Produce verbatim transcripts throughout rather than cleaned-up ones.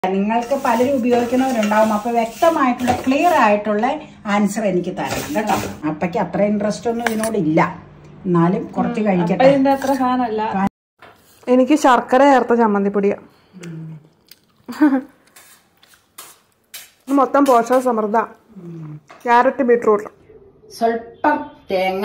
നിങ്ങൾക്ക് പലരും ഉപയോഗിക്കുന്നവരുണ്ടാവും. അപ്പോൾ വ്യക്തമായിട്ടുള്ള ക്ലിയർ ആയിട്ടുള്ള ആൻസർ എനിക്ക് തരണം കേട്ടോ. അപ്പയ്ക്ക് അത്ര ഇൻട്രസ്റ്റ് ഒന്നും ഇതിനോടില്ല, എന്നാലും കുറച്ച് കഴിക്കട്ടെ. അത്ര ഫാനല്ല. എനിക്ക് ശർക്കര ചേർത്ത ചമ്മന്തിപ്പൊടിയാ. മൊത്തം പോഷക സമൃദ്ധ. ക്യാരറ്റ് ബീട്രൂട്ട് സ്വല്പം തേങ്ങ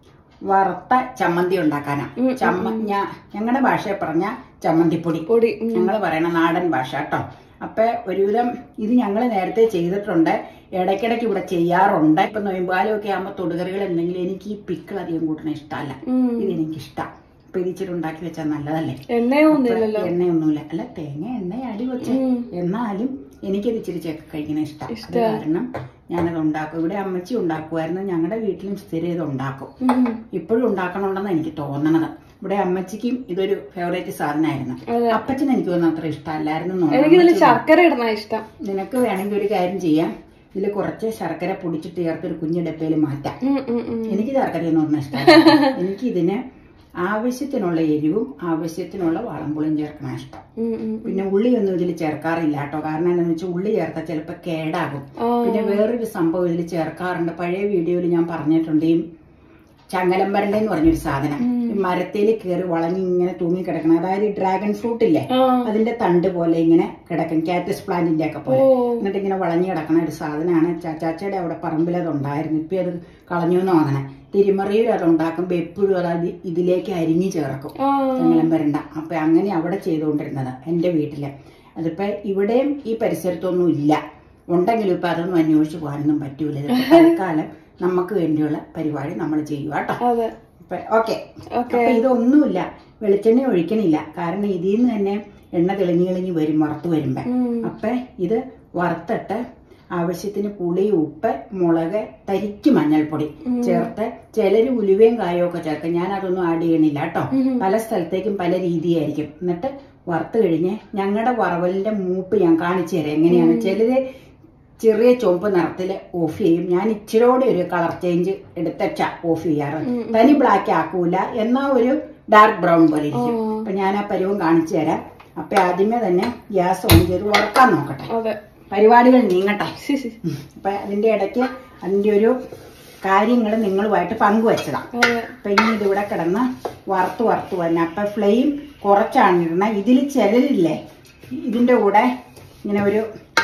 വറുത്ത ചമ്മന്തി ഉണ്ടാക്കാനാ. ചമ്മ ഞങ്ങളുടെ ഭാഷയെ പറഞ്ഞ ചമ്മന്തിപ്പൊടി, പൊടി ഞങ്ങൾ പറയണ നാടൻ ഭാഷ കേട്ടോ. അപ്പൊ ഒരുവിധം ഇത് ഞങ്ങൾ നേരത്തെ ചെയ്തിട്ടുണ്ട്, ഇടയ്ക്കിടയ്ക്ക് ഇവിടെ ചെയ്യാറുണ്ട്. ഇപ്പൊ നൊയമ്പാലൊക്കെ ആകുമ്പോ തൊടുകറികൾ എന്തെങ്കിലും എനിക്ക് ഈ പിക്കിൾ അധികം കൂട്ടണ ഇഷ്ടമല്ല, ഇത് എനിക്കിഷ്ടം. അപ്പൊ ഇതിച്ചിട്ട് ഉണ്ടാക്കി വെച്ചാൽ നല്ലതല്ലേ. എണ്ണയൊന്നുമില്ലല്ലോ. എണ്ണയൊന്നുമില്ല, അല്ല തേങ്ങ എണ്ണ അടി വെച്ച്, എന്നാലും എനിക്കത് ഇച്ചിരി ചെക്ക് കഴിക്കണ ഇഷ്ടം. അത് കാരണം ഞാനത് ഉണ്ടാക്കും. ഇവിടെ അമ്മച്ചി ഉണ്ടാക്കുമായിരുന്നു, ഞങ്ങളുടെ വീട്ടിലും സ്ഥിരം ഇത് ഉണ്ടാക്കും. ഇപ്പോഴും ഉണ്ടാക്കണമെന്നാണ് എനിക്ക് തോന്നണത്. ഇവിടെ അമ്മച്ചിക്കും ഇതൊരു ഫേവറേറ്റ് സാധനമായിരുന്നു. അപ്പച്ചന് എനിക്ക് തോന്നുന്നു അത്ര ഇഷ്ടമല്ലായിരുന്നു. ശർക്കര ഇടുന്ന ഇഷ്ടം. നിനക്ക് വേണമെങ്കിൽ ഒരു കാര്യം ചെയ്യാം, ഇതിൽ കുറച്ച് ശർക്കര പൊടിച്ചിട്ട് ചേർത്ത് ഒരു കുഞ്ഞു ഡപ്പയിൽ മാറ്റാം. എനിക്ക് ശർക്കരയൊന്നും ഒന്നും ഇഷ്ടമല്ല. എനിക്കിതിന് ആവശ്യത്തിനുള്ള എരിവും ആവശ്യത്തിനുള്ള വാളംപുളിയും ചേർക്കണം ഇഷ്ടം. പിന്നെ ഉള്ളിയൊന്നും ഇതിൽ ചേർക്കാറില്ല കേട്ടോ. കാരണം എന്താണെന്ന് വെച്ചാൽ ഉള്ളി ചേർത്താൽ ചിലപ്പോൾ കേടാകും. പിന്നെ വേറൊരു സംഭവം ഇതിൽ ചേർക്കാറുണ്ട്, പഴയ വീഡിയോയിൽ ഞാൻ പറഞ്ഞിട്ടുണ്ട്. ഈ ചങ്ങലമ്പരണ്ട എന്ന് പറഞ്ഞൊരു സാധനം മരത്തിൽ കയറി വളഞ്ഞി ഇങ്ങനെ തൂങ്ങി കിടക്കണം. അതായത് ഈ ഡ്രാഗൺ ഫ്രൂട്ട് ഇല്ലേ, അതിന്റെ തണ്ട് പോലെ ഇങ്ങനെ കിടക്കും, കാറ്റസ് പ്ലാന്റിന്റെ ഒക്കെ പോലെ. എന്നിട്ട് ഇങ്ങനെ വളഞ്ഞു കിടക്കണ ഒരു സാധനമാണ്. ചാച്ചാച്ചയുടെ അവിടെ പറമ്പിൽ അത് ഉണ്ടായിരുന്നു, ഇപ്പൊ അത് കളഞ്ഞു എന്ന് തോന്നണേ. തിരുമറിയിൽ അത് ഉണ്ടാക്കുമ്പോ എപ്പോഴും അത് ഇതിലേക്ക് അരിഞ്ഞു ചേർക്കും ചങ്ങലമ്പരണ്ട. അപ്പൊ അങ്ങനെ അവിടെ ചെയ്തുകൊണ്ടിരുന്നത് എന്റെ വീട്ടില്. അതിപ്പോ ഇവിടെയും ഈ പരിസരത്തൊന്നും ഇല്ല, ഉണ്ടെങ്കിലും ഇപ്പൊ അതൊന്നും അന്വേഷിച്ച് പോകാനൊന്നും പറ്റൂല. തൽക്കാലം നമുക്ക് വേണ്ടിയുള്ള പരിപാടി നമ്മൾ ചെയ്യുക കേട്ടോ. ഓക്കെ. അപ്പൊ ഇതൊന്നുമില്ല, വെളിച്ചെണ്ണ ഒഴിക്കണില്ല, കാരണം ഇതിൽ നിന്ന് തന്നെ എണ്ണ തെളിഞ്ഞു തെളിഞ്ഞ് വരും വറുത്ത് വരുമ്പോ. അപ്പൊ ഇത് വറുത്തിട്ട് ആവശ്യത്തിന് പുളി, ഉപ്പ്, മുളക്, തരിക്ക് മഞ്ഞൾപ്പൊടി ചേർത്ത്, ചിലര് ഉലുവയും കായും ഒക്കെ ചേർക്കും. ഞാൻ അതൊന്നും ആഡ് ചെയ്യണില്ല കേട്ടോ. പല സ്ഥലത്തേക്കും പല രീതിയായിരിക്കും. എന്നിട്ട് വറുത്ത് കഴിഞ്ഞ് ഞങ്ങളുടെ വറവലിന്റെ മൂപ്പ് ഞാൻ കാണിച്ചു തരാം എങ്ങനെയാണ്. ചിലര് ചെറിയ ചുവപ്പ് നിറത്തില് ഓഫ് ചെയ്യും, ഞാൻ ഇച്ചിരോടെ ഒരു കളർ ചേഞ്ച് എടുത്തച്ച ഓഫ് ചെയ്യാറ്. തനി ബ്ലാക്ക് ആക്കൂല, എന്നാ ഒരു ഡാർക്ക് ബ്രൗൺ പോലെ ഇരിക്കും. അപ്പൊ ഞാൻ ആ പരുവം കാണിച്ചു തരാം. അപ്പൊ ആദ്യമേ തന്നെ ഗ്യാസ് ഓൺ ചെയ്ത് വറുക്കാൻ നോക്കട്ടെ, പരിപാടികൾ നീങ്ങട്ടെ. അപ്പൊ അതിന്റെ ഇടയ്ക്ക് അതിന്റെ ഒരു കാര്യങ്ങൾ നിങ്ങളുമായിട്ട് പങ്കുവച്ചതാണ്. അപ്പൊ ഇനി ഇതിവിടെ കിടന്ന് വറുത്ത് വറുത്ത് വന്നെ. അപ്പൊ ഫ്ലെയിം കുറച്ചാണ് ഇടുന്നത്. ഇതിൽ ചിലരില്ലേ ഇതിന്റെ കൂടെ ഇങ്ങനെ ഒരു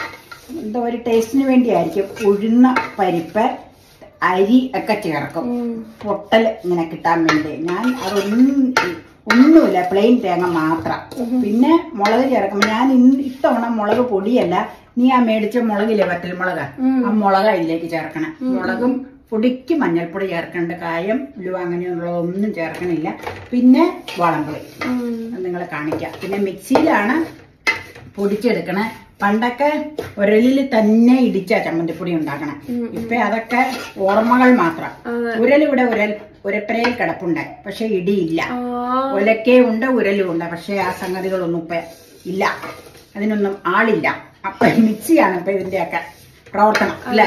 എന്താ ഒരു ടേസ്റ്റിന് വേണ്ടിയായിരിക്കും ഉഴുന്ന പരിപ്പ്, അരി ഒക്കെ ചേർക്കും, പൊട്ടൽ ഇങ്ങനെ കിട്ടാൻ വേണ്ടി. ഞാൻ അതൊന്നും ഒന്നുമില്ല, പ്ലെയിൻ തേങ്ങ മാത്രം. പിന്നെ മുളക് ചേർക്കുമ്പോൾ ഞാൻ ഇന്ന് ഇത്തവണ മുളക് പൊടിയല്ല, നീ ആ മേടിച്ച മുളകില്ലേ വറ്റൽ മുളക്, ആ മുളക് അതിലേക്ക് ചേർക്കണം. മുളകും പൊടിക്ക് മഞ്ഞൾപ്പൊടി ചേർക്കേണ്ട, കായം ഉലുവ അങ്ങനെയുള്ളതൊന്നും ചേർക്കണില്ല. പിന്നെ വാളംപുളി നിങ്ങളെ കാണിക്കാം. പിന്നെ മിക്സിയിലാണ് പൊടിച്ചെടുക്കണേ. പണ്ടൊക്കെ ഉരലിൽ തന്നെ ഇടിച്ച ചമ്മന്തിപ്പൊടി ഉണ്ടാക്കണം. ഇപ്പൊ അതൊക്കെ ഓർമ്മകൾ മാത്രം. ഉരലിവിടെ ഉരൽ ഉരപ്പരയിൽ കിടപ്പുണ്ട്, പക്ഷെ ഇടിയില്ല. ഒലക്കയും ഉണ്ട്, ഉരലും ഉണ്ട്, പക്ഷെ ആ സംഗതികളൊന്നും ഇപ്പൊ ഇല്ല, അതിനൊന്നും ആളില്ല. അപ്പൊ മിക്സിയാണ് ഇപ്പൊ ഇതിന്റെയൊക്കെ പ്രവർത്തനം അല്ലേ.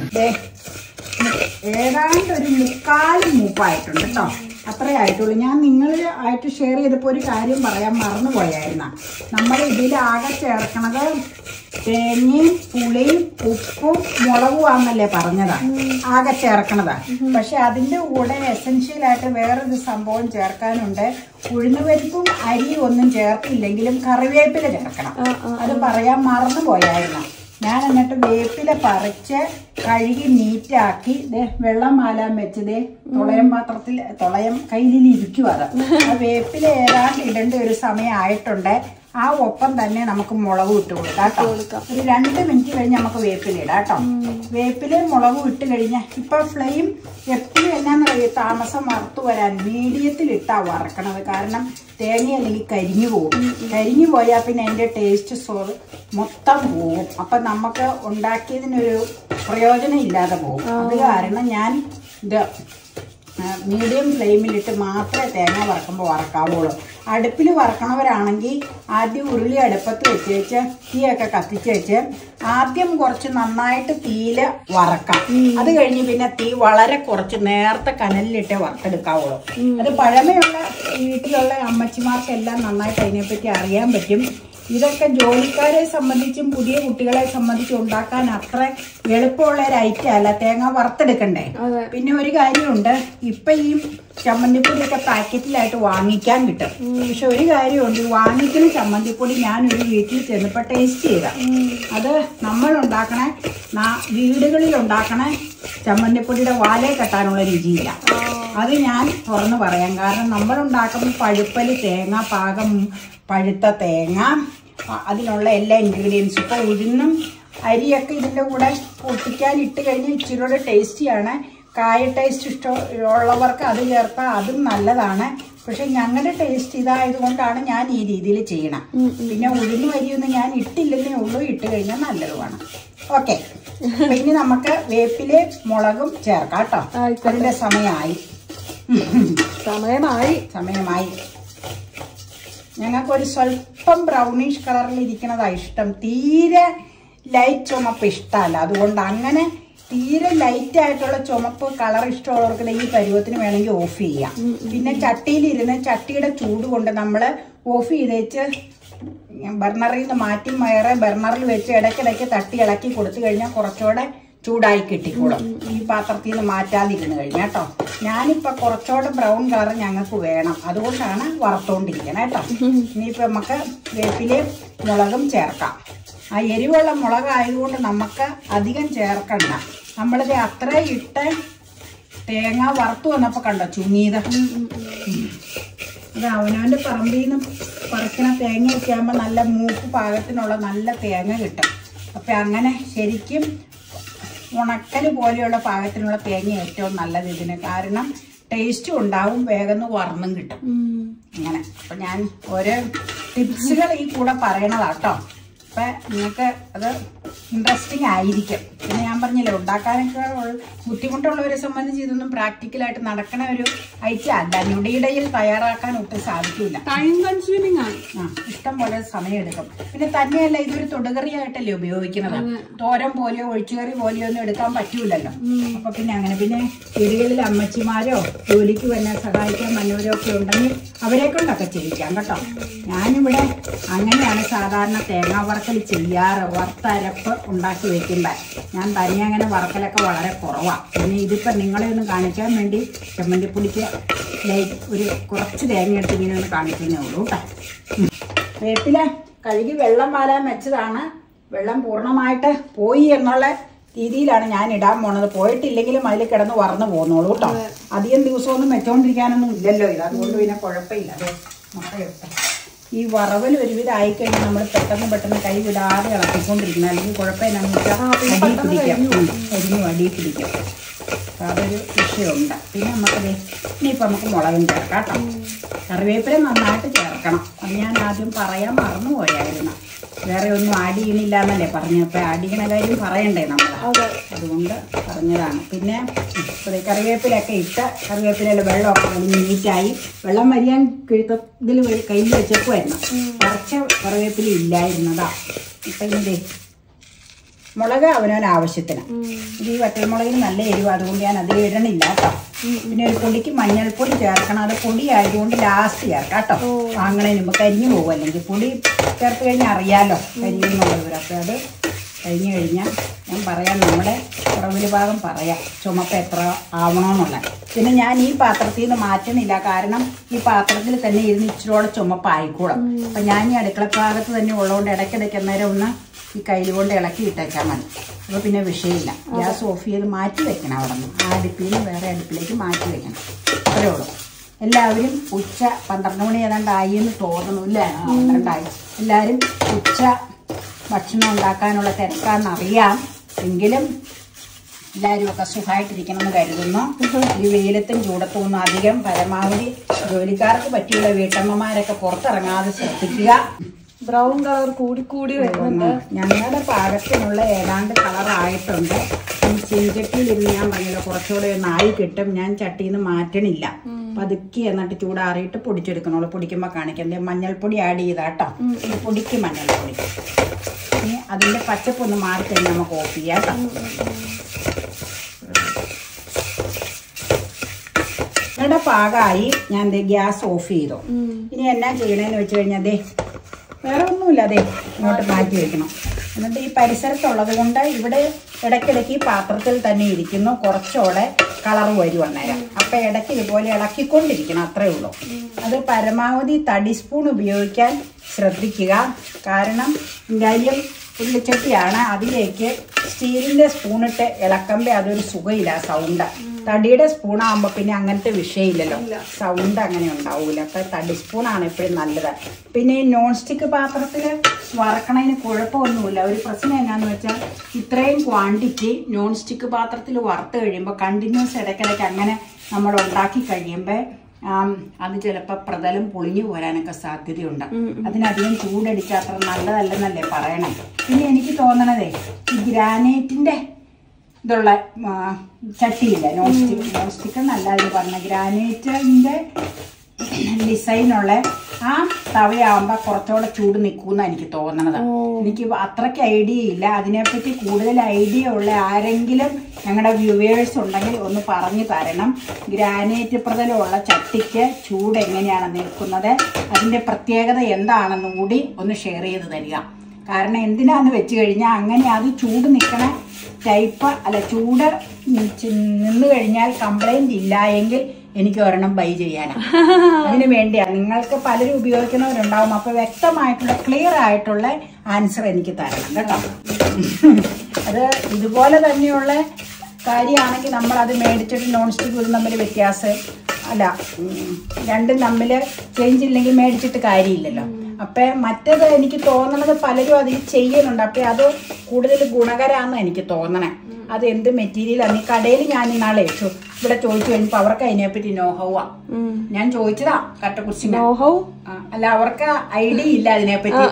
ഏതാണ്ട് ഒരു മുക്കാലും മൂപ്പായിട്ടുണ്ട് കേട്ടോ, അത്രേ ആയിട്ടുള്ളൂ. ഞാൻ നിങ്ങൾ ആയിട്ട് ഷെയർ ചെയ്തപ്പോൾ ഒരു കാര്യം പറയാൻ മറന്നുപോയായിരുന്ന, നമ്മൾ ഇതിൽ ആകെ ചേർക്കണത് തേങ്ങയും പുളിയും ഉപ്പും മുളകും ആണെന്നല്ലേ പറഞ്ഞതാ ആകെ ചേർക്കണതാ. പക്ഷെ അതിന്റെ കൂടെ എസെൻഷ്യൽ ആയിട്ട് വേറൊരു സംഭവം ചേർക്കാനുണ്ട്. ഉഴുന്നുപരിപ്പും അരിയും ഒന്നും ചേർത്തില്ലെങ്കിലും കറിവേപ്പില ചേർക്കണം, അത് പറയാൻ മറന്നുപോയായിരുന്നു. ഞാൻ എന്നിട്ട് വേപ്പില പറിച്ച് കഴുകി നീറ്റാക്കി വെള്ളം മാലാൻ വെച്ചതേ തുളയം പാത്രത്തിൽ തുളയം കയ്യിൽ ഇരിക്കും. അത് ആ വേപ്പില ഏതാണ്ട് ഇടേണ്ട ഒരു സമയം ആയിട്ടുണ്ട്. ആ ഒപ്പം തന്നെ നമുക്ക് മുളകും ഇട്ട് കൊടുക്കാം കേട്ടോ. ഒരു രണ്ട് മിനിറ്റ് കഴിഞ്ഞ് നമുക്ക് വേപ്പില ഇടാം കേട്ടോ. വേപ്പില മുളകും ഇട്ട് കഴിഞ്ഞാൽ ഇപ്പൊ ഫ്ലെയിം എപ്പോഴും എന്നാന്ന് പറയുക, താമസം വറുത്ത് വരാൻ മീഡിയത്തിൽ ഇട്ടാ വറക്കണത്. കാരണം തേങ്ങ അല്ലെങ്കിൽ കരിഞ്ഞു പോകും. കരിഞ്ഞു പോയാൽ പിന്നെ അതിന്റെ ടേസ്റ്റ് സോറ് മൊത്തം പോകും. അപ്പൊ നമുക്ക് ഉണ്ടാക്കിയതിനൊരു പ്രയോജനം ഇല്ലാതെ പോകും. അത് കാരണം ഞാൻ ഇത് മീഡിയം ഫ്ലെയിമിലിട്ട് മാത്രമേ തേങ്ങ വറക്കുമ്പോൾ വറക്കാവുള്ളൂ. അടുപ്പിൽ വറക്കണവരാണെങ്കിൽ ആദ്യം ഉരുളി അടുപ്പത്ത് വെച്ച് വെച്ച് തീയൊക്കെ കത്തിച്ച് വെച്ച് ആദ്യം കുറച്ച് നന്നായിട്ട് തീയില് വറക്കാം. അത് കഴിഞ്ഞ് പിന്നെ തീ വളരെ കുറച്ച് നേരത്തെ കനലിലിട്ടേ വറുത്തെടുക്കാവുള്ളൂ. അത് പഴമയുള്ള വീട്ടിലുള്ള അമ്മച്ചിമാർക്കെല്ലാം നന്നായിട്ട് അതിനെപ്പറ്റി അറിയാൻ പറ്റും. ഇതൊക്കെ ജോലിക്കാരെ സംബന്ധിച്ചും പുതിയ കുട്ടികളെ സംബന്ധിച്ചും ഉണ്ടാക്കാൻ അത്ര എളുപ്പമുള്ള ഒരു ഐറ്റം അല്ല. തേങ്ങ വറുത്തെടുക്കണ്ടേ. പിന്നെ ഒരു കാര്യമുണ്ട്, ഇപ്പൊ ഈ ചമ്മന്തിപ്പൊടിയൊക്കെ പാക്കറ്റിലായിട്ട് വാങ്ങിക്കാൻ കിട്ടും. പക്ഷെ ഒരു കാര്യമുണ്ട്, വാങ്ങിക്കുന്ന ചമ്മന്തിപ്പൊടി ഞാനൊരു വീട്ടിൽ ചെന്നപ്പോൾ ടേസ്റ്റ് ചെയ്ത അത് നമ്മൾ ഉണ്ടാക്കണ വീടുകളിൽ ഉണ്ടാക്കണ ചമ്മന്തിപ്പൊടിയുടെ വാലേ കെട്ടാനുള്ള രുചിയില്ല. അത് ഞാൻ തുറന്നു പറയാം. കാരണം നമ്മൾ ഉണ്ടാക്കുമ്പോൾ പഴുപ്പല് തേങ്ങ, പാകം പഴുത്ത തേങ്ങ, അതിനുള്ള എല്ലാ ഇൻഗ്രീഡിയൻസും ഇപ്പോൾ ഉഴുന്നും അരിയൊക്കെ ഇതിൻ്റെ കൂടെ പൊട്ടിക്കാൻ ഇട്ട് കഴിഞ്ഞാൽ ഇച്ചിരി കൂടെ ടേസ്റ്റിയാണ്. കായ ടേസ്റ്റ് ഇഷ്ടമുള്ളവർക്ക് അത് ചേർത്താൽ അതും നല്ലതാണ്. പക്ഷെ ഞങ്ങളുടെ ടേസ്റ്റ് ഇതായതുകൊണ്ടാണ് ഞാൻ ഈ രീതിയിൽ ചെയ്യണം. പിന്നെ ഉഴുന്നും അരിയൊന്നും ഞാൻ ഇട്ടില്ലെന്നേ ഉള്ളൂ, ഇട്ട് കഴിഞ്ഞാൽ നല്ലതുമാണ്. ഓക്കെ, പിന്നെ നമുക്ക് വേപ്പിലെ മുളകും ചേർക്കാം കേട്ടോ. അതിന്റെ സമയമായി സമയമായി സമയമായി ഞങ്ങൾക്കൊരു സ്വല്പം ബ്രൗണിഷ് കളറിൽ ഇരിക്കുന്നതാണ് ഇഷ്ടം. തീരെ ലൈറ്റ് ചുമപ്പ് ഇഷ്ടമല്ല. അതുകൊണ്ട് അങ്ങനെ തീരെ ലൈറ്റ് ആയിട്ടുള്ള ചുമപ്പ് കളർ ഇഷ്ടമുള്ളവർക്ക് ഈ പരുവത്തിന് വേണമെങ്കിൽ ഓഫ് ചെയ്യാം. പിന്നെ ചട്ടിയിലിരുന്ന് ചട്ടിയുടെ ചൂട് കൊണ്ട് നമ്മൾ ഓഫ് ചെയ്തേച്ച് ബർണറിൽ നിന്ന് മാറ്റി വേറെ ബർണറിൽ വെച്ച് ഇടയ്ക്കിടയ്ക്ക് തട്ടി ഇളക്കി കൊടുത്തു കഴിഞ്ഞാൽ കുറച്ചുകൂടെ ചൂടായി കിട്ടിക്കോളും. ഈ പാത്രത്തിൽ നിന്ന് മാറ്റാതിരുന്ന് കഴിഞ്ഞാൽ കേട്ടോ. ഞാനിപ്പോ കുറച്ചുകൂടെ ബ്രൗൺ കളർ ഞങ്ങൾക്ക് വേണം, അതുകൊണ്ടാണ് വറുത്തോണ്ടിരിക്കണം കേട്ടോ. ഇനിയിപ്പോ നമുക്ക് വേപ്പിലെ മുളകും ചേർക്കാം. ആ എരിവുള്ള മുളകായതുകൊണ്ട് നമുക്ക് അധികം ചേർക്കണ്ട. നമ്മളിത് അത്ര ഇട്ട് തേങ്ങ വറുത്തു വന്നപ്പോ കണ്ടോ ചുങ്ങിയത്. അത് അവനവന്റെ പറമ്പിൽ നിന്ന് പറിക്കണ തേങ്ങയൊക്കെ ആകുമ്പോൾ നല്ല മൂക്ക് പാകത്തിനുള്ള നല്ല തേങ്ങ കിട്ടും. അപ്പൊ അങ്ങനെ ശരിക്കും ഉണക്കൽ പോലെയുള്ള പാകത്തിനുള്ള തേങ്ങ ഏറ്റവും നല്ലത് ഇതിന്. കാരണം ടേസ്റ്റും ഉണ്ടാവും, വേഗം വറന്നും കിട്ടും. അങ്ങനെ അപ്പൊ ഞാൻ ഓരോ ടിപ്സുകൾ ഈ കൂടെ പറയണതാട്ടോ. അപ്പൊ നിങ്ങൾക്ക് അത് ഇൻട്രസ്റ്റിംഗ് ആയിരിക്കും. പിന്നെ ഞാൻ പറഞ്ഞില്ലേ, ഉണ്ടാക്കാനൊക്കെ ബുദ്ധിമുട്ടുള്ളവരെ സംബന്ധിച്ച് ഇതൊന്നും പ്രാക്ടിക്കലായിട്ട് നടക്കണ ഒരു ഐറ്റം അല്ല. ഞൊടിയിടയിൽ തയ്യാറാക്കാൻ ഒട്ടും സാധിക്കില്ല. ടൈം കൺസ്യൂമിംഗ് ആണ്. ആ ഇഷ്ടം പോലെ സമയം എടുക്കും. പിന്നെ തന്നെയല്ല, ഇതൊരു തൊടുകറിയായിട്ടല്ലേ ഉപയോഗിക്കുന്നത്. തോരൻ പോലെയോ ഒഴിച്ചുകറി പോലെയോ ഒന്നും എടുക്കാൻ പറ്റൂലല്ലോ. അപ്പൊ പിന്നെ അങ്ങനെ പിന്നെ വീടുകളിൽ അമ്മച്ചിമാരോ ജോലിക്ക് വന്നെ സഹായിക്കാൻ വന്നവരോ ഒക്കെ ഉണ്ടെങ്കിൽ അവരെ കൊണ്ടൊക്കെ ചെയ്യിക്കാം കേട്ടോ. ഞാനിവിടെ അങ്ങനെയാണ് സാധാരണ തേങ്ങാ വറക്കൽ ചെയ്യാറ്. വറുത്തരപ്പ് ഉണ്ടാക്കി വെക്കുമ്പോൾ ഞാൻ തനിയെ അങ്ങനെ വറക്കലൊക്കെ വളരെ കുറവാണ്. പിന്നെ ഇതിപ്പോൾ നിങ്ങളെ ഒന്ന് കാണിക്കാൻ വേണ്ടി ചമ്മന്തിപ്പൊടിക്ക് ലൈറ്റ് ഒരു കുറച്ച് തേങ്ങ എടുത്ത് ഇങ്ങനെ ഒന്ന് കാണിക്കുന്നേ ഉള്ളൂ കേട്ടോ. വേപ്പില കഴുകി വെള്ളം വാലാൻ വെച്ചതാണ്. വെള്ളം പൂർണ്ണമായിട്ട് പോയി എന്നുള്ള രീതിയിലാണ് ഞാൻ ഇടാൻ പോണത്. പോയിട്ടില്ലെങ്കിലും അതിൽ കിടന്ന് വറന്നു പോന്നോളൂ കേട്ടോ. അധികം ദിവസമൊന്നും വെച്ചോണ്ടിരിക്കാനൊന്നും ഇല്ലല്ലോ ഇത്. അതുകൊണ്ട് പിന്നെ കുഴപ്പമില്ല. അത് മുട്ടയിട്ട ഈ വറവൽ ഒരുവിധം ആയിക്കഴിഞ്ഞാൽ നമ്മൾ പെട്ടെന്ന് പെട്ടെന്ന് കൈ വിടാതെ ഇളക്കിക്കൊണ്ടിരിക്കണം. അല്ലെങ്കിൽ കുഴപ്പമില്ലാന്ന് വെച്ചാൽ അടി പിടിക്കാം, അരിഞ്ഞു അടി പിടിക്കും. അപ്പം അതൊരു വിഷയമുണ്ട്. പിന്നെ നമുക്കത് ഇനിയിപ്പോൾ നമുക്ക് മുളകും ചേർക്കാം കേട്ടോ. കറിവേപ്പില നന്നായിട്ട് ചേർക്കണം. അത് ഞാൻ ആദ്യം പറയാൻ മറന്നു പോയായിരുന്നു. വേറെ ഒന്നും ആഡ് ചെയ്യണില്ല എന്നല്ലേ പറഞ്ഞപ്പോൾ ആഡ് ചെയ്യണ കാര്യം പറയണ്ടേ നമ്മൾ, അതുകൊണ്ട് പറഞ്ഞതാണ്. പിന്നെ കറിവേപ്പിലൊക്കെ ഇട്ട് കറിവേപ്പിലയുടെ വെള്ളമൊക്കെ വലിയ നീറ്റായി. വെള്ളം വരിയാൻ കിഴുത്തതിൽ കയ്യിൽ വെച്ചേക്കുമായിരുന്നു. കുറച്ച് കറിവേപ്പില ഇല്ലായിരുന്നതാ. ഇപ്പം ഇതേ മുളക് അവനവൻ ആവശ്യത്തിന്. ഇത് ഈ വറ്റൽമുളകിന് നല്ല എരിവ്, അതുകൊണ്ട് ഞാൻ അത് ഇടണില്ല കേട്ടോ. പിന്നെ ഒരു പൊടിക്ക് മഞ്ഞൾപ്പൊടി ചേർക്കണം. അത് പൊടി ആയതുകൊണ്ട് ലാസ്റ്റ് ചേർക്കാം കേട്ടോ. വാങ്ങണതിന് മുമ്പ് കരിഞ്ഞു പോകും. അല്ലെങ്കിൽ പൊടി ചേർത്ത് കഴിഞ്ഞാൽ അറിയാമല്ലോ കരിയുന്നുള്ളത്. അപ്പോൾ അത് കഴിഞ്ഞ് കഴിഞ്ഞാൽ ഞാൻ പറയാം, നമ്മുടെ കുറവില് ഭാഗം പറയാം ചുമപ്പ് എത്ര ആവണമെന്നുള്ളത്. പിന്നെ ഞാൻ ഈ പാത്രത്തിൽ നിന്ന് മാറ്റണില്ല. കാരണം ഈ പാത്രത്തിൽ തന്നെ ഇരുന്ന് ഇച്ചിരോടെ ചുമപ്പായിക്കോളും. അപ്പം ഞാൻ ഈ അടുക്കള ഭാഗത്ത് തന്നെ ഉള്ളതുകൊണ്ട് ഇടയ്ക്കിടയ്ക്ക് അന്നേരം ഒന്ന് ഈ കയ്യിൽ കൊണ്ട് ഇളക്കി ഇട്ടേക്കാൻ മതി. അപ്പോൾ പിന്നെ വിഷയമില്ല. ഗ്യാസ് ഓഫ് ചെയ്ത് മാറ്റി വെക്കണം. അവിടെ നിന്ന് ആ അടുപ്പിൽ നിന്ന് വേറെ അടുപ്പിലേക്ക് മാറ്റി വെക്കണം. അത്രേ ഉള്ളൂ. എല്ലാവരും ഉച്ച പന്ത്രണ്ട് മണി ഏതാണ്ടായി എന്ന് തോന്നുന്നു. ഇല്ല, പന്ത്രണ്ടായി. എല്ലാവരും ഉച്ച ഭക്ഷണം ഉണ്ടാക്കാനുള്ള തിരക്കാണെന്നറിയാം. എങ്കിലും എല്ലാവരും ഒക്കെ സുഖമായിട്ടിരിക്കണമെന്ന് കരുതുന്നു. ഈ വെയിലത്തും ചൂടത്തും ഒന്നും അധികം പരമാവധി ജോലിക്കാർക്ക് പറ്റിയുള്ള വീട്ടമ്മമാരൊക്കെ പുറത്തിറങ്ങാതെ ശ്രദ്ധിക്കുക. ബ്രൗൺ കളർ കൂടി കൂടി വരുന്നുണ്ട്. ഞങ്ങളുടെ പാകത്തിനുള്ള ഏതാണ്ട് കളറായിട്ടുണ്ട്. ഈ ചീഞ്ചട്ടിയിലിരുന്ന് ഞാൻ പറഞ്ഞില്ല കുറച്ചുകൂടെ ഒന്ന് ആയി കിട്ടും. ഞാൻ ചട്ടിയിൽ നിന്ന് മാറ്റണില്ല. പതുക്കി എന്നിട്ട് ചൂടാറിയിട്ട് പൊടിച്ചെടുക്കണുള്ളൂ. പൊടിക്കുമ്പോൾ കാണിക്കണ്ടേ. മഞ്ഞൾപ്പൊടി ആഡ് ചെയ്താട്ടോ. പൊടിക്ക് മഞ്ഞൾപ്പൊടി. ഇനി അതിൻ്റെ പച്ചപ്പൊന്ന് മാറിക്കഴിഞ്ഞാൽ നമുക്ക് ഓഫ് ചെയ്യാം കേട്ടോ. ഞങ്ങളുടെ പാകമായി ഞാൻ ഗ്യാസ് ഓഫ് ചെയ്തു. ഇനി എന്നാ ചെയ്യണേന്ന് വെച്ച് കഴിഞ്ഞാൽ ദേ വേറെ ഒന്നുമില്ല. അതെ, ഇങ്ങോട്ട് മാറ്റി വെക്കണം. എന്നിട്ട് ഈ പരിസരത്തുള്ളത് കൊണ്ട് ഇവിടെ ഇടയ്ക്കിടയ്ക്ക് ഈ പാത്രത്തിൽ തന്നെ ഇരിക്കുന്നു. കുറച്ചുകൂടെ കളർ വരും അന്നേരം. അപ്പം ഇടയ്ക്ക് ഇതുപോലെ ഇളക്കിക്കൊണ്ടിരിക്കണം, അത്രേ ഉള്ളൂ. അത് പരമാവധി തടി സ്പൂൺ ഉപയോഗിക്കാൻ ശ്രദ്ധിക്കുക. കാരണം എന്തായാലും ഉള്ളിച്ചട്ടിയാണ്, അതിലേക്ക് സ്റ്റീലിൻ്റെ സ്പൂണിട്ട് ഇളക്കുമ്പോൾ അതൊരു സുഖമില്ല, സൗണ്ട്. തടിയുടെ സ്പൂണാകുമ്പോൾ പിന്നെ അങ്ങനത്തെ വിഷയമില്ലല്ലോ, സൗണ്ട് അങ്ങനെ ഉണ്ടാവില്ല. അപ്പം തടി സ്പൂണാണ് എപ്പോഴും നല്ലത്. പിന്നെ ഈ നോൺ സ്റ്റിക്ക് പാത്രത്തിൽ വറക്കണതിന് കുഴപ്പമൊന്നുമില്ല. ഒരു പ്രശ്നം എന്നാന്ന് വെച്ചാൽ ഇത്രയും ക്വാണ്ടിറ്റി നോൺ സ്റ്റിക്ക് പാത്രത്തിൽ വറുത്ത് കഴിയുമ്പോൾ കണ്ടിന്യൂസ് ഇടയ്ക്കിടയ്ക്ക് അങ്ങനെ നമ്മൾ ഉണ്ടാക്കി കഴിയുമ്പോൾ അത് ചിലപ്പോൾ പ്രതലം പൊളിഞ്ഞു പോരാനൊക്കെ സാധ്യതയുണ്ട്. അതിനധികം ചൂടടിച്ചാൽ അത്ര നല്ലതല്ലെന്നല്ലേ പറയണേ. പിന്നെ എനിക്ക് തോന്നണതേ ഈ ഗ്രാനൈറ്റിൻ്റെ ഇതുള്ള ചട്ടിയില്ല, നോൺ സ്റ്റിക്ക് നോൺ സ്റ്റിക്ക് എന്നല്ല ഇത് പറഞ്ഞ ഗ്രാനൈറ്റിൻ്റെ ഡിസൈനുള്ള ആ തവയാകുമ്പോൾ കുറച്ചുകൂടെ ചൂട് നിൽക്കുമെന്നാണ് എനിക്ക് തോന്നണത്. എനിക്ക് അത്രയ്ക്ക് ഐഡിയ ഇല്ല. അതിനെപ്പറ്റി കൂടുതൽ ഐഡിയ ഉള്ള ആരെങ്കിലും ഞങ്ങളുടെ വ്യൂവേഴ്സ് ഉണ്ടെങ്കിൽ ഒന്ന് പറഞ്ഞു തരണം. ഗ്രാനൈറ്റ് പ്രതലമുള്ള ചട്ടിക്ക് ചൂട് എങ്ങനെയാണ് നിൽക്കുന്നത്, അതിൻ്റെ പ്രത്യേകത എന്താണെന്നും കൂടി ഒന്ന് ഷെയർ ചെയ്ത് തരിക. കാരണം എന്തിനാന്ന് വെച്ച് കഴിഞ്ഞാൽ അങ്ങനെ അത് ചൂട് നിൽക്കണ ടൈപ്പ് അല്ല, ചൂട് നിന്ന് കഴിഞ്ഞാൽ കംപ്ലൈൻറ്റ് ഇല്ല എങ്കിൽ എനിക്ക് ഒരെണ്ണം ബൈ ചെയ്യാനാണ്. അതിന് വേണ്ടിയാണ്. നിങ്ങൾക്ക് പലരും ഉപയോഗിക്കുന്നവരുണ്ടാവും. അപ്പോൾ വ്യക്തമായിട്ടുള്ള ക്ലിയർ ആയിട്ടുള്ള ആൻസർ എനിക്ക് തരണം കേട്ടോ. അത് ഇതുപോലെ തന്നെയുള്ള കാര്യമാണെങ്കിൽ നമ്മളത് മേടിച്ചിട്ട് നോൺ സ്റ്റിക്ക് ഇത് തമ്മിൽ വ്യത്യാസം അല്ല, രണ്ടും തമ്മിൽ ചേഞ്ച് ഇല്ലെങ്കിൽ മേടിച്ചിട്ട് കാര്യമില്ലല്ലോ. അപ്പം മറ്റേത് എനിക്ക് തോന്നണത് പലരും അത് ചെയ്യുന്നുണ്ട്. അപ്പം അത് കൂടുതൽ ഗുണകരമാണെന്ന് എനിക്ക് തോന്നണേ. അത് എന്ത് മെറ്റീരിയലാണ്? ഈ കടയിൽ ഞാൻ ഇന്നാളെ ഇവിടെ ചോദിച്ചു കഴിഞ്ഞപ്പോൾ അവർക്ക് അതിനെപ്പറ്റി നോഹവാ. ഞാൻ ചോദിച്ചതാ കട്ടക്കുറിശി. അല്ല, അവർക്ക് ഐഡിയ ഇല്ല അതിനെപ്പറ്റി.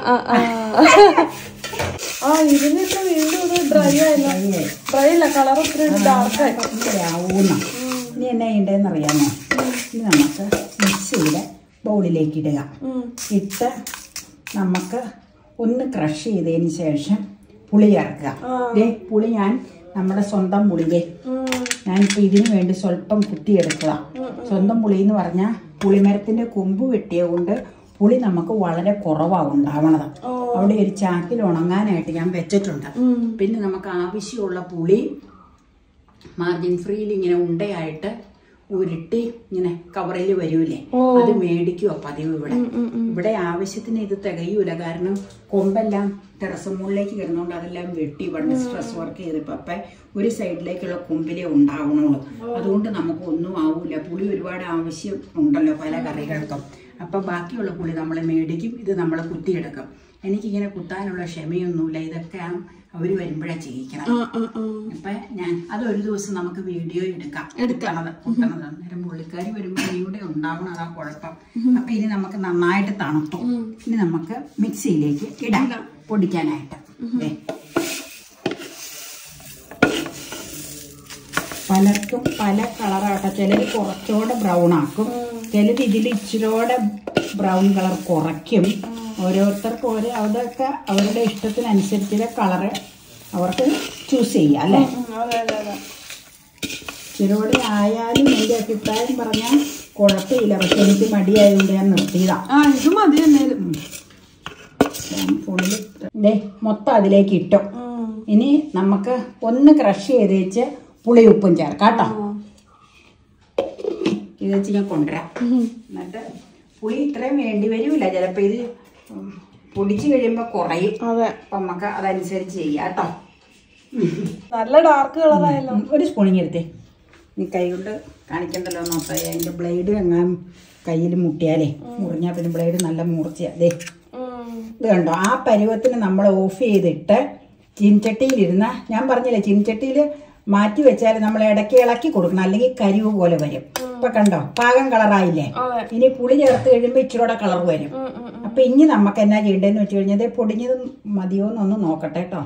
ആ ഇതിനൊക്കെ വീണ്ടും ഡ്രൈ ആയില്ല, ഡ്രൈ അല്ല, കളർ ഒത്തിരി ഡാർക്കായി ആവുന്ന. ഇനി എന്നാ ചെയ്യേണ്ടതെന്ന് അറിയാമോ? ഇനി നമുക്ക് മിക്സിയുടെ ബൗളിലേക്ക് ഇടുക. ഇട്ട് നമുക്ക് ഒന്ന് ക്രഷ് ചെയ്തതിന് ശേഷം പുളി ചേർക്കുക. ദേ പുളി ഞാൻ നമ്മുടെ സ്വന്തം പുളിയെ ഞാനിപ്പോൾ ഇതിന് വേണ്ടി സ്വല്പം കുത്തിയെടുക്കുക. സ്വന്തം പുളി എന്ന് പറഞ്ഞാൽ പുളിമരത്തിൻ്റെ കൊമ്പ് വെട്ടിയ കൊണ്ട് പുളി നമുക്ക് വളരെ കുറവാണ് ഉണ്ടാവണത്. അവിടെ ഒരു ചാക്കിൽ ഉണങ്ങാനായിട്ട് ഞാൻ വെച്ചിട്ടുണ്ട്. പിന്നെ നമുക്ക് ആവശ്യമുള്ള പുളി മാർജിൻ ഫ്രീയിൽ ഇങ്ങനെ ഉണ്ടയായിട്ട് ഉരുട്ടി ഇങ്ങനെ കവറിൽ വരൂലേ, അത് മേടിക്കുവോ പതിവ്. ഇവിടെ ഇവിടെ ആവശ്യത്തിന് ഇത് തികയൂല. കാരണം കൊമ്പെല്ലാം ടെറസ് മുകളിലേക്ക് കിടന്നുകൊണ്ട് അതെല്ലാം വെട്ടി പണ്ട് സ്ട്രെസ് വർക്ക് ചെയ്തപ്പോൾ അപ്പം ഒരു സൈഡിലേക്കുള്ള കൊമ്പിലേ ഉണ്ടാവണുള്ളൂ. അതുകൊണ്ട് നമുക്ക് ഒന്നും ആവൂല. പുളി ഒരുപാട് ആവശ്യം ഉണ്ടല്ലോ പല കറികൾക്കും. അപ്പം ബാക്കിയുള്ള പുളി നമ്മൾ മേടിക്കും, ഇത് നമ്മൾ കുത്തിയെടുക്കും. എനിക്കിങ്ങനെ കുത്താനുള്ള ക്ഷമയൊന്നുമില്ല. ഇതൊക്കെ അവർ വരുമ്പോഴേ ചെയ്യിക്കണം. അപ്പം ഞാൻ അതൊരു ദിവസം നമുക്ക് വീഡിയോ എടുക്കാം, എടുക്കണത് കുത്തണത്. അന്നേരം പുള്ളിക്കാരി വരുമ്പോൾ ഇവിടെ ഉണ്ടാവണം, അതാ കുഴപ്പം. അപ്പം ഇനി നമുക്ക് നന്നായിട്ട് തണുത്തു. ഇനി നമുക്ക് മിക്സിയിലേക്ക് ഇടാം പൊടിക്കാനായിട്ട്. പലർക്കും പല കളറാട്ടോ. ചിലർ കുറച്ചുകൂടെ ബ്രൗൺ ആക്കും, ചിലർ ഇതിൽ ഇച്ചിരിയോടെ ബ്രൗൺ കളർ കുറയ്ക്കും. ഓരോരുത്തർക്കും ഓരോ അതൊക്കെ അവരുടെ ഇഷ്ടത്തിനനുസരിച്ചുള്ള കളറ് അവർക്ക് ചൂസ് ചെയ്യാം അല്ലേ. ഇച്ചിരിയോടെ ആയാലും എൻ്റെ അഭിപ്രായം പറഞ്ഞാൽ കുഴപ്പമില്ല. പക്ഷെ എനിക്ക് മടിയായതുകൊണ്ട് ഞാൻ നിർത്തിയതാണ്. ഇത് മതി എന്നാലും ഫുള്ള് ഇതേ മൊത്തം അതിലേക്ക് ഇട്ടു. ഇനി നമുക്ക് ഒന്ന് ക്രഷ് ചെയ്ത് വെച്ച് പുളി ഉപ്പും ചേർക്കാം കേട്ടോ. ഇത് വെച്ച് ഞാൻ കൊണ്ടുവരാം. എന്നിട്ട് പുളി ഇത്രയും വേണ്ടി വരില്ല ചിലപ്പോൾ. ഇത് പൊടിച്ചു കഴിയുമ്പോൾ കുറയും. അതെ, അപ്പം നമുക്ക് അതനുസരിച്ച് ചെയ്യാം കേട്ടോ. നല്ല ഡാർക്ക് കളറായല്ലോ. ഒരു സ്പൂണിങ് എടുത്തേ. നീ കൈ കൊണ്ട് കാണിക്കണ്ടല്ലോ നോക്കാം. അതിൻ്റെ ബ്ലേഡ് എങ്ങാൻ കയ്യിൽ മുട്ടിയാലേ മുറിഞ്ഞാൽ പിന്നെ ബ്ലേഡ് നല്ല മുറിച്ചാൽ ദേ ഇത് കണ്ടോ. ആ പരുവത്തിന് നമ്മൾ ഓഫ് ചെയ്തിട്ട് ചീൻചട്ടിയിലിരുന്ന, ഞാൻ പറഞ്ഞില്ലേ ചീൻചട്ടിയിൽ മാറ്റി വെച്ചാൽ നമ്മൾ ഇടയ്ക്ക് ഇളക്കി കൊടുക്കണം, അല്ലെങ്കിൽ കരിവ് പോലെ വരും. ഇപ്പൊ കണ്ടോ പാകം കളറായില്ലേ. ഇനി പുളി ചേർത്ത് കഴിയുമ്പോൾ ഇച്ചിരൂടെ കളർ വരും. അപ്പൊ ഇനി നമുക്ക് എന്നാ ചെയ്യേണ്ടതെന്ന് വെച്ച് കഴിഞ്ഞാൽ പൊടിഞ്ഞത് മതിയോ എന്നൊന്ന് നോക്കട്ടെ കേട്ടോ.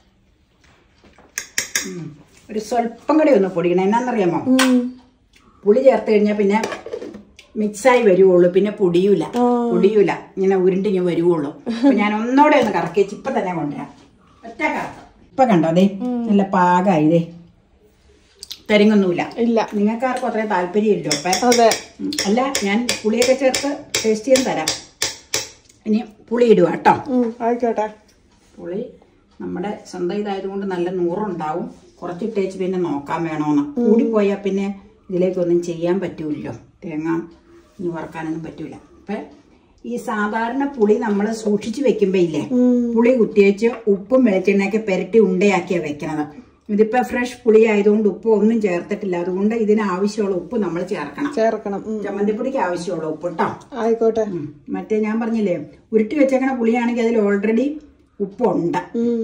ഒരു സ്വല്പം കൂടെ ഒന്ന് പൊടിക്കണം. എന്നാന്നറിയാമോ, പുളി ചേർത്ത് കഴിഞ്ഞാൽ പിന്നെ മിക്സായി വരുവുള്ളൂ, പിന്നെ പൊടിയൂല പൊടിയൂല ഇങ്ങനെ ഉരുണ്ടിങ്ങനെ വരുവുള്ളൂ. അപ്പൊ ഞാൻ ഒന്നോടെ ഒന്ന് കറക്കി വെച്ച് ഇപ്പൊ തന്നെ കൊണ്ടുവരാം. ഒറ്റ കറക്കം. ഇപ്പൊ കണ്ടോ അതെ നല്ല പാകമായി. ഇതേ തരിങ്ങൊന്നുമില്ല. ഇല്ല, നിങ്ങൾക്ക് ആർക്കും അത്രയും താല്പര്യം ഇല്ലോ. അതെ അല്ല, ഞാൻ പുളിയൊക്കെ ചേർത്ത് ടേസ്റ്റ് ചെയ്യാൻ തരാം. ഇനി പുളി ഇടുക കേട്ടോ. ആയിക്കോട്ടെ. പുളി നമ്മുടെ സ്വന്തം ഇതായതുകൊണ്ട് നല്ല നൂറുണ്ടാവും. കുറച്ചിട്ടേച്ച് പിന്നെ നോക്കാൻ വേണമെന്ന്. കൂടിപ്പോയാൽ പിന്നെ ഇതിലേക്കൊന്നും ചെയ്യാൻ പറ്റൂല്ലോ. തേങ്ങ ഇനി വറക്കാനൊന്നും പറ്റൂല. അപ്പൊ ഈ സാധാരണ പുളി നമ്മൾ സൂക്ഷിച്ചു വെക്കുമ്പോ ഇല്ലേ, പുളി കുത്തിയേച്ച് ഉപ്പും വെളിച്ചെണ്ണയൊക്കെ പെരട്ടി ഉണ്ടയാക്കിയാ വെക്കണത്. ഇതിപ്പോ ഫ്രഷ് പുളി ആയതുകൊണ്ട് ഉപ്പ് ഒന്നും ചേർത്തിട്ടില്ല. അതുകൊണ്ട് ഇതിന് ആവശ്യമുള്ള ഉപ്പ് നമ്മൾ ചേർക്കണം ചേർക്കണം ചമ്മന്തിപ്പൊടിക്ക് ആവശ്യമുള്ള ഉപ്പ് കേട്ടോ. ആയിക്കോട്ടെ. മറ്റേ ഞാൻ പറഞ്ഞില്ലേ, ഉരുട്ടി വെച്ചേക്കണ പുളിയാണെങ്കിൽ അതിൽ ഓൾറെഡി ഉപ്പുണ്ട്.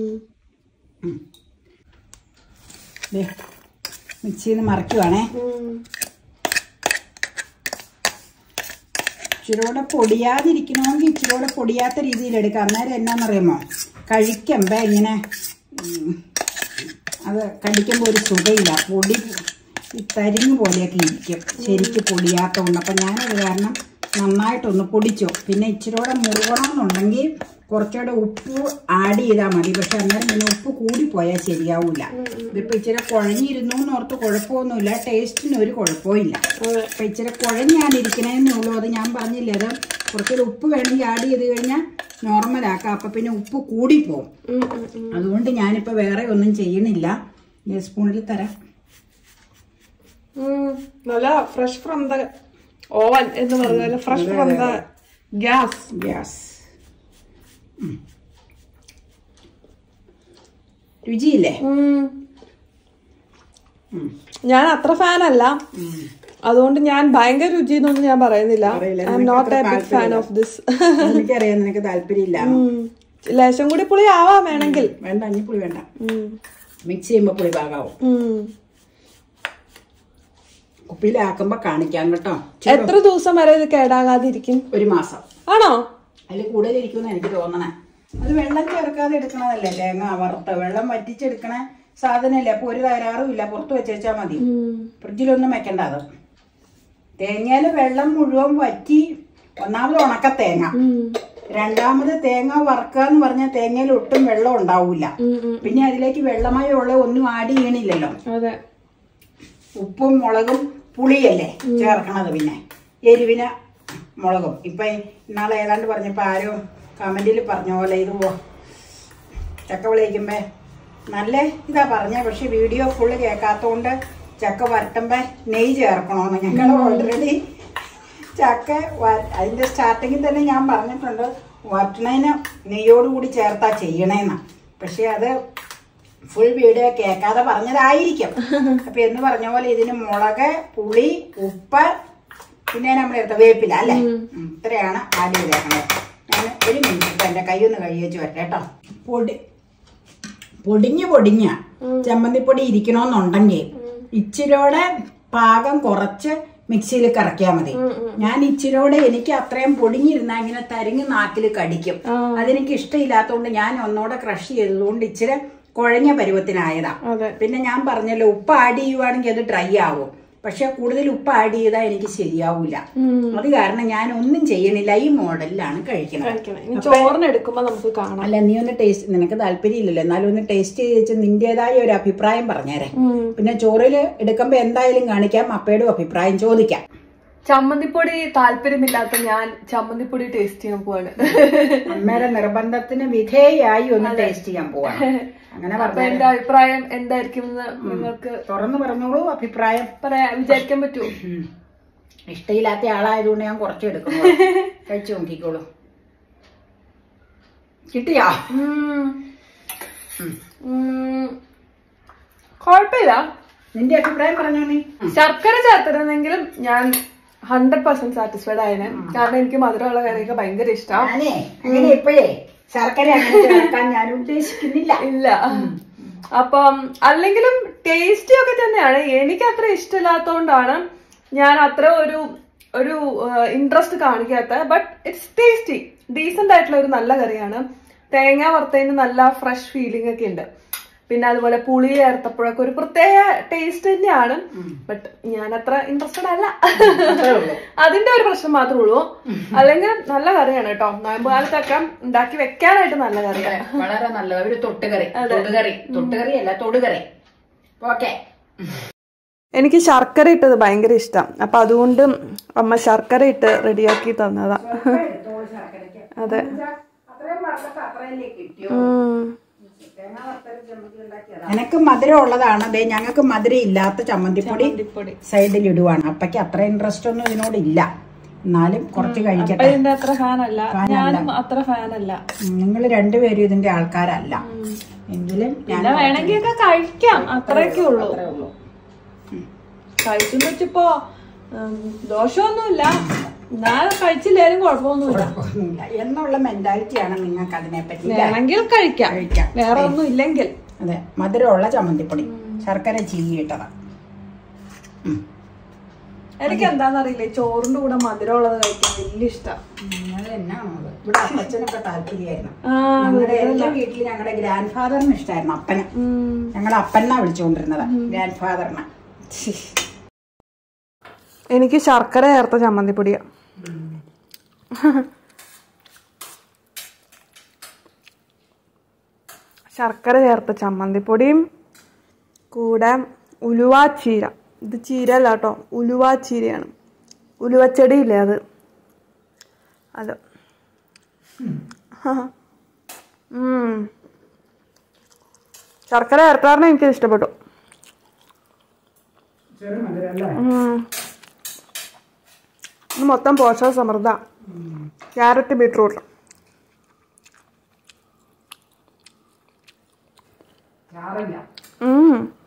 മിക്സിന്ന് മറക്കുവാണേ. ഇച്ചിരൂടെ പൊടിയാതിരിക്കണമെങ്കിൽ ഇച്ചിരൂടെ പൊടിയാത്ത രീതിയിൽ എടുക്കാം. അന്നേരം എന്നാന്നറിയാമോ, കഴിക്കുമ്പോ ഇങ്ങനെ അത് കടിക്കുമ്പോൾ ഒരു സുഖയില്ല. പൊടി തരിഞ്ഞു പോലെയൊക്കെ ഇരിക്കും ശരിക്ക് പൊടിയാത്തതുകൊണ്ട്. അപ്പം ഞാനത് കാരണം നന്നായിട്ടൊന്ന് പൊടിച്ചു. പിന്നെ ഇച്ചിരൂടെ മുറുകണമെന്നുണ്ടെങ്കിൽ കുറച്ചുകൂടെ ഉപ്പ് ആഡ് ചെയ്താൽ മതി. പക്ഷെ അന്നേരം പിന്നെ ഉപ്പ് കൂടിപ്പോയാൽ ശരിയാവൂല. ഇതിപ്പോൾ ഇച്ചിരി കുഴഞ്ഞിരുന്നു എന്ന് ഓർത്ത് കുഴപ്പമൊന്നുമില്ല. ടേസ്റ്റിന് ഒരു കുഴപ്പവും ഇല്ല. അപ്പം ഇച്ചിരി കുഴഞ്ഞാണിരിക്കണേന്നേ ഉള്ളൂ. അത് ഞാൻ പറഞ്ഞില്ലേ, അത് കുറച്ചുകൂടെ ഉപ്പ് വേണമെങ്കിൽ ആഡ് ചെയ്ത് കഴിഞ്ഞാൽ നോർമലാക്കാം. അപ്പം പിന്നെ ഉപ്പ് കൂടിപ്പോവും. അതുകൊണ്ട് ഞാനിപ്പോൾ വേറെ ഒന്നും ചെയ്യണില്ല. ഈ സ്പൂണിൽ തരാം. നല്ല ഫ്രഷ് ഫ്രം ദ ഓവൻ എന്ന് പറഞ്ഞാൽ fresh from the gas gas രുചിയില്ലേ? ഞാൻ അത്ര ഫാനല്ല, അതുകൊണ്ട് ഞാൻ ഭയങ്കര രുചി എന്നൊന്നും ഞാൻ പറയുന്നില്ല. I'm not a big fan of this. എനിക്കറിയാം നിനക്ക് താല്പര്യമില്ല. ലേശം കൂടി പുളി ആവാം വേണമെങ്കിൽ. വേണ്ട, അഞ്ഞി പുളി വേണ്ട. മിക്സ് ചെയ്യുമ്പോ പുളി പാകാവും. കുപ്പിയിലാക്കുമ്പോ കാണിക്കാം കേട്ടോ. എത്ര ദിവസം വരെ ഇത് കേടാകാതിരിക്കും? ഒരു മാസം. ആണോ? അതിൽ കൂടുതലിരിക്കുമെന്ന് എനിക്ക് തോന്നണേ. അത് വെള്ളം ചേർക്കാതെ എടുക്കണതല്ലേ തേങ്ങ വറുത്ത. വെള്ളം വറ്റിച്ചെടുക്കണ സാധനമല്ലേ. അപ്പൊ ഒരു തകരാറും ഇല്ല. പുറത്ത് വെച്ചാൽ മതി. ഫ്രിഡ്ജിലൊന്നും വെക്കണ്ട. അത് തേങ്ങയില് വെള്ളം മുഴുവൻ വറ്റി. ഒന്നാമത് ഉണക്ക തേങ്ങ, രണ്ടാമത് തേങ്ങ വറുക്കുക എന്ന് പറഞ്ഞാൽ തേങ്ങയിൽ ഒട്ടും വെള്ളം ഉണ്ടാവൂല. പിന്നെ അതിലേക്ക് വെള്ളമയമുള്ള ഒന്നും ആഡ് ചെയ്യണില്ലല്ലോ. ഉപ്പും മുളകും പുളിയല്ലേ ചേർക്കണത്. പിന്നെ എരിവിന് മുളകും. ഇപ്പൊ ഇന്നാളെ ഏതാണ്ട് പറഞ്ഞപ്പോ ആരോ കമന്റിൽ പറഞ്ഞ പോലെ ഇത് ചക്ക വിളയിക്കുമ്പോ നല്ല ഇതാ പറഞ്ഞ. പക്ഷെ വീഡിയോ ഫുള്ള് കേൾക്കാത്തോണ്ട് ചക്ക വരട്ടുമ്പോ നെയ്യ് ചേർക്കണോന്ന്. ഞങ്ങൾ ഓൾറെഡി ചക്ക അതിന്റെ സ്റ്റാർട്ടിങ്ങിൽ തന്നെ ഞാൻ പറഞ്ഞിട്ടുണ്ട്, വരട്ടണതിന് നെയ്യോടുകൂടി ചേർത്താ ചെയ്യണേന്ന്. പക്ഷെ അത് ഫുൾ വീഡിയോ കേൾക്കാതെ പറഞ്ഞതായിരിക്കും. അപ്പൊ എന്ന് പറഞ്ഞ പോലെ ഇതിന് മുളക്, പുളി, ഉപ്പ്, പിന്നെ നമ്മളെടുത്ത വേപ്പില അല്ലേ, ഇത്രയാണ് ആഡ് ചെയ്തേക്കണത്. ഞാൻ ഒരു മിനിറ്റ് ഇപ്പൊ എന്റെ കൈ ഒന്ന് കഴുകി വെച്ച് വരട്ടെ കേട്ടോ. പൊടി പൊടിഞ്ഞ് പൊടിഞ്ഞ ചമ്മന്തിപ്പൊടി ഇരിക്കണമെന്നുണ്ടെങ്കിൽ ഇച്ചിരോടെ പാകം കുറച്ച് മിക്സിയിൽ കറക്കിയാൽ മതി. ഞാൻ ഇച്ചിരോടെ എനിക്ക് അത്രയും പൊടിഞ്ഞിരുന്ന ഇങ്ങനെ തരിങ്ങ് നാക്കിൽ കടിക്കും. അതെനിക്ക് ഇഷ്ടമില്ലാത്തതുകൊണ്ട് ഞാൻ ഒന്നോടെ ക്രഷ് ചെയ്തതുകൊണ്ട് ഇച്ചിരി കുഴഞ്ഞ പരുവത്തിനായതാ. പിന്നെ ഞാൻ പറഞ്ഞല്ലോ, ഉപ്പ് ആഡ് ചെയ്യുവാണെങ്കിൽ അത് ഡ്രൈ ആവും. പക്ഷെ കൂടുതൽ ഉപ്പ് ആഡ് ചെയ്താൽ എനിക്ക് ശരിയാവൂല. അത് കാരണം ഞാൻ ഒന്നും ചെയ്യണില്ല. ഈ മോഡലിലാണ് കഴിക്കുന്നത്. ചോറിനെടുക്കുമ്പോ നമുക്ക് കാണാം. അല്ല, നീ ഒന്ന് ടേസ്റ്റ്, നിനക്ക് താല്പര്യം ഇല്ലല്ലോ, എന്നാലും ഒന്ന് ടേസ്റ്റ് ചെയ്ത് നിന്റേതായ ഒരു അഭിപ്രായം പറഞ്ഞേരെ. പിന്നെ ചോറില് എടുക്കുമ്പോ എന്തായാലും കാണിക്കാം, അപ്പയുടെ അഭിപ്രായം ചോദിക്കാം. ചമ്മന്തിപ്പൊടി താല്പര്യമില്ലാത്ത ഞാൻ ചമ്മന്തിപ്പൊടി ടേസ്റ്റ് ചെയ്യാൻ പോവാണ്. അമ്മയുടെ നിർബന്ധത്തിന് വിധേയായി ഒന്ന് ടേസ്റ്റ് ചെയ്യാൻ പോവാണ്. അങ്ങനെ അപ്പൊ എന്റെ അഭിപ്രായം എന്തായിരിക്കും നിങ്ങൾക്ക് തുറന്നു പറഞ്ഞോളൂ. അഭിപ്രായം പറയാ വിചാരിക്കാൻ പറ്റുമോ? ഇഷ്ടമില്ലാത്ത ആളായതുകൊണ്ട് ഞാൻ കുറച്ചെടുക്കുന്നു. കഴിച്ചു നോക്കിക്കോളൂ. കിട്ടിയാ? കൊഴപ്പില്ല. നിന്റെ അഭിപ്രായം പറഞ്ഞോ. നീ ശർക്കര ചേർത്തിരുന്നെങ്കിലും ഞാൻ ഹൺഡ്രഡ് പെർസെന്റ് സാറ്റിസ്ഫൈഡ് ആയതിനെ. കാരണം എനിക്ക് മധുരമുള്ള കറിയൊക്കെ ഭയങ്കര ഇഷ്ടമാണ്. അങ്ങനെ ഇപ്പോഴേ ശർക്കര ചേർക്കാൻ ഞാൻ ഉദ്ദേശിക്കുന്നില്ല. ഇല്ല. അപ്പം അല്ലെങ്കിലും ടേസ്റ്റി ഒക്കെ തന്നെയാണ്. എനിക്ക് അത്ര ഇഷ്ടമില്ലാത്തതുകൊണ്ടാണ് ഞാൻ അത്ര ഒരു ഒരു ഇൻട്രസ്റ്റ് കാണിക്കാത്ത. ബട്ട് ഇറ്റ്സ് ടേസ്റ്റി, ഡീസന്റ് ആയിട്ടുള്ള ഒരു നല്ല കറിയാണ്. തേങ്ങ വറുത്തതിന് നല്ല ഫ്രഷ് ഫീലിംഗ് ഒക്കെ ഉണ്ട്. പിന്നെ അതുപോലെ പുളി ചേർത്തപ്പോഴൊക്കെ ഒരു പ്രത്യേക ടേസ്റ്റ് തന്നെയാണ്. ബട്ട് ഞാൻ അത്ര ഇൻട്രസ്റ്റഡ് അല്ല. അതിന്റെ ഒരു പ്രശ്നം മാത്രമേ ഉള്ളൂ. അല്ലെങ്കിൽ നല്ല കറിയാണ് കേട്ടോ. നോയമ്പ് കാലത്തൊക്കെ ഉണ്ടാക്കി വെക്കാനായിട്ട് നല്ല കറിയാണ്. വളരെ നല്ല ഒരു തൊട്ടുകറി. തൊട്ടുകറി തൊട്ടുകറി അല്ല തൊടുകറി. ഓക്കെ. എനിക്ക് ശർക്കര ഇട്ടത് ഭയങ്കര ഇഷ്ടം. അപ്പൊ അതുകൊണ്ട് അമ്മ ശർക്കര ഇട്ട് റെഡിയാക്കി തന്നതാ. അതെ. എനക്ക് മധുരം ഉള്ളതാണ്. അതെ, ഞങ്ങൾക്ക് മധുരം ഇല്ലാത്ത ചമ്മന്തിപ്പൊടി സൈഡിൽ ഇടുവാണ്. അപ്പക്ക് അത്ര ഇൻട്രസ്റ്റ് ഒന്നും ഇതിനോടില്ല. എന്നാലും കുറച്ച് കഴിക്കട്ടെ. അത്ര ഫാനല്ല, ഞാനും അത്ര ഫാനല്ല. നിങ്ങൾ രണ്ടുപേരും ഇതിന്റെ ആൾക്കാരല്ല. എങ്കിലും വേണമെങ്കിൽ കഴിക്കാം, അത്രയൊക്കെ ഉള്ളൂ. കഴിക്കുന്ന വെച്ചിപ്പോ ദോഷമൊന്നുമില്ല, ഞാൻ കഴിച്ചില്ലേലും കുഴപ്പമൊന്നുമില്ല എന്നുള്ള മെന്റാലിറ്റിയാണ് നിങ്ങൾക്ക് അതിനെ പറ്റി. വേണമെങ്കിൽ കഴിക്കാം, കഴിക്കാം, വേറെ ഒന്നും ഇല്ലെങ്കിൽ. അതെ, മധുരമുള്ള ചമ്മന്തിപ്പൊടി ശർക്കര ചീകിയിട്ടതാ. എനിക്ക് എന്താന്നറിയില്ലേ, ചോറിന്റെ കൂടെ മധുരമുള്ളത് കഴിക്കാൻ വലിയ ഇഷ്ടം. ഇവിടെ അപ്പച്ചനൊക്കെ താല്പര്യമായിരുന്നു. എന്റെ വീട്ടിൽ ഞങ്ങളുടെ ഗ്രാൻഡ് ഫാദറിന് ഇഷ്ടമായിരുന്നു അപ്പന്. ഞങ്ങളുടെ അപ്പനാ വിളിച്ചുകൊണ്ടിരുന്നത് ഗ്രാൻഡ് ഫാദറിനെ. എനിക്ക് ശർക്കര ചേർത്ത ചമ്മന്തിപ്പൊടിയാ. ശർക്കര ചേർത്ത ചമ്മന്തിപ്പൊടിയും കൂടെ ഉലുവാ ചീര. ഇത് ചീര അല്ല കേട്ടോ, ഉലുവാ ചീരയാണ്. ഉലുവച്ചെടിയില്ലേ അത്, അത്. ശർക്കര ചേർത്താറിന് എനിക്കത് ഇഷ്ടപ്പെട്ടു. ഇത് മൊത്തം പോഷക സമൃദ്ധ. Carrot, beetroot. ചാറില്ല. ഉം